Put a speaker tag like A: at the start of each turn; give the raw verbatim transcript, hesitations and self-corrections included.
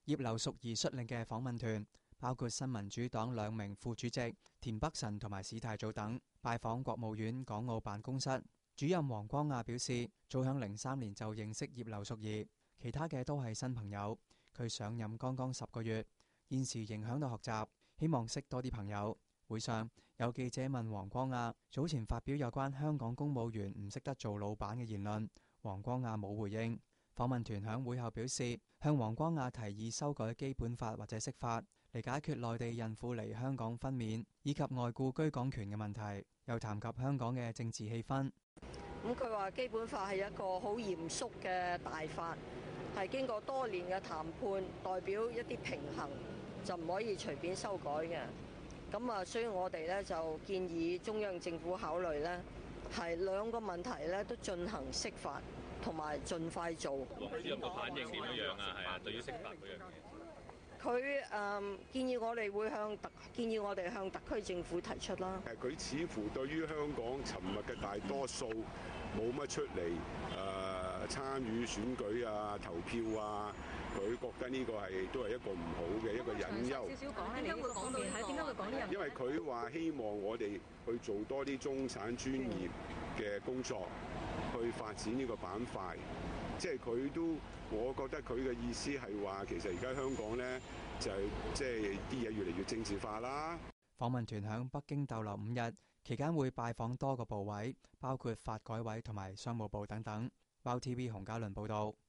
A: 葉劉淑儀率領嘅訪問團，包括新民主黨兩名副主席田北辰同埋史泰祖等，拜訪國務院港澳辦公室。主任黃光亞表示，早響零三年就認識葉劉淑儀，其他嘅都係新朋友。佢上任剛剛十個月，現時仍響度學習，希望識多啲朋友。會上有記者問黃光亞早前發表有關香港公務員唔識得做老闆嘅言論，黃光亞冇回應。訪問團響會後表示，向黃光亞提議修改基本法或者釋法嚟解決內地孕婦嚟香港分娩以及外僱居港權嘅問題，又談及香港嘅政治氣氛。
B: 咁佢話基本法係一個好嚴肅嘅大法，係經過多年嘅談判，代表一啲平衡，就唔可以隨便修改嘅。咁啊，所以我哋咧就建議中央政府考慮咧，係兩個問題咧都進行釋法。同埋盡快做。
C: 主任個反應點樣啊？係啊，對於釋法嗰樣嘢，
B: 佢誒建議我哋會向特建議我哋向特區政府提出啦。
D: 誒，佢似乎對於香港尋日嘅大多數冇乜出嚟誒參與選舉啊、投票啊，佢覺得呢個係都係一個唔好嘅一個隱憂。
E: 少少講咧，點解會講到係點解會講呢樣？
D: 因為佢話希望我哋去做多啲中產專業嘅工作。去發展呢個板塊，即係佢都，我覺得佢嘅意思係話，其實而家香港呢，就係即係啲嘢越嚟越政治化啦。
A: 訪問團響北京逗留五日，期間會拜訪多個部委，包括發改委同埋商務部等等。包 T V 洪家倫報導。